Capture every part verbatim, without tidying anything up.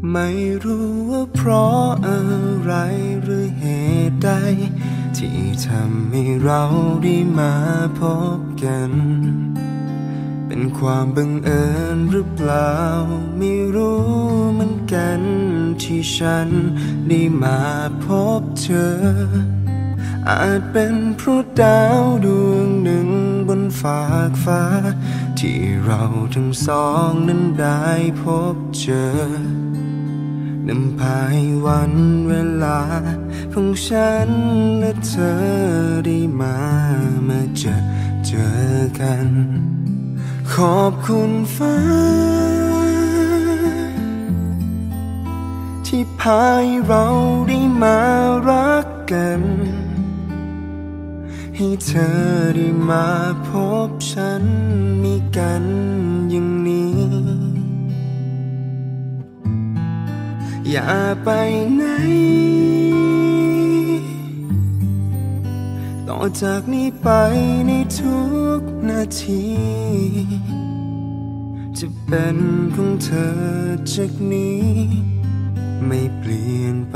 ไม่รู้ว่าเพราะอะไรหรือเหตุใดที่ทำให้เราได้มาพบกันเป็นความบังเอิญหรือเปล่าไม่รู้เหมือนกันที่ฉันได้มาพบเธออาจเป็นเพราะดาวดวงหนึ่งบนฟากฟ้าที่เราทั้งสองนั้นได้พบเจอนำพาให้วันเวลาของฉันและเธอได้มามาเจอเจอกันขอบคุณฟ้าที่พาให้เราได้มารักกันให้เธอได้มาพบฉันมีกันอย่างนี้อย่าไปไหนต่อจากนี้ไปในทุกนาทีจะเป็นของเธอจากนี้ไม่เปลี่ยนไป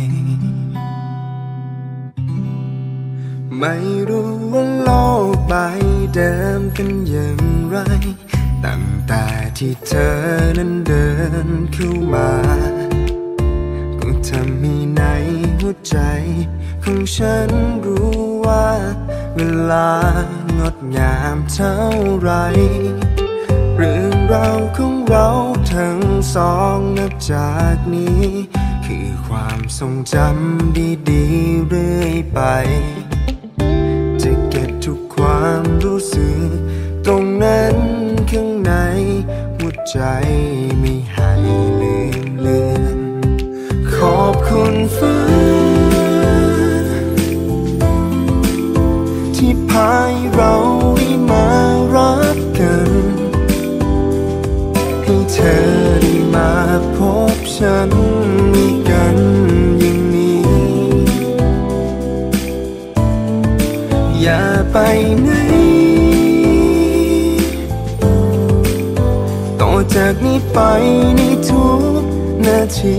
ไม่รู้ว่าโลกใบเดิมเป็นอย่างไรตั้งแต่ที่เธอนั้นเดินเข้ามาก็ทำให้ในหัวใจของฉันรู้ว่าเวลางดงามเท่าไรเรื่องราวของเราทั้งสองนับจากนี้คือความทรงจำดีๆเรื่อยไปจะเก็บทุกความรู้สึกตรงนั้นข้างในหัวใจไม่ให้ลืมเลือนขอบคุณฟ้าที่พาให้เราได้มารักกันให้เธอได้มาพบฉันมีกันอย่างนี้อย่าไปไหนต่อจากนี้ไปในทุกนาที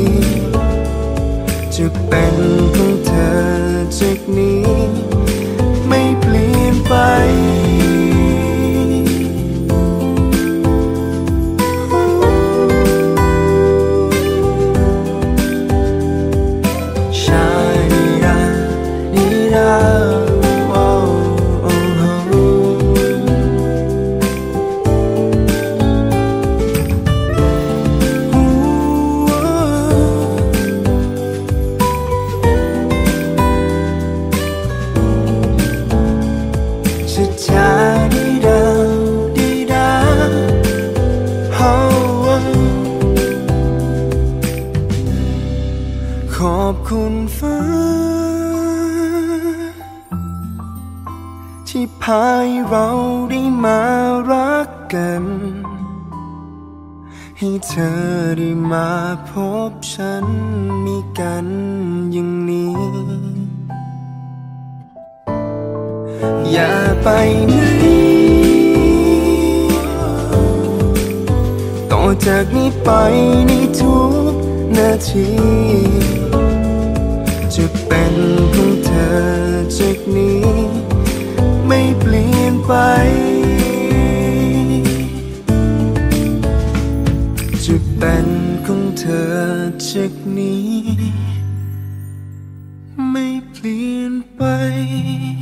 จะเป็นของเธอจากนี้ไม่เปลี่ยนไปขอบคุณฟ้าที่พาให้เราได้มารักกันให้เธอได้มาพบฉันมีกันอย่างนี้อย่าไปไหนต่อจากนี้ไปในทุกนาทีจะเป็นของเธอจากนี้ไม่เปลี่ยนไปจะเป็นของเธอจากนี้ไม่เปลี่ยนไป